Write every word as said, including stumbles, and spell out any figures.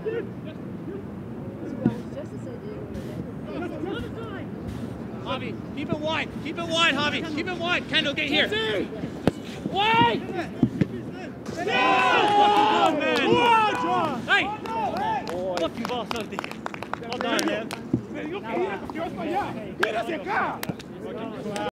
Javi, keep it wide. Keep it wide, Javi. Keep it wide. Kendall, get here. Wide! Yeah! Oh, man. Hey! Fuck you, boss. Well done, man.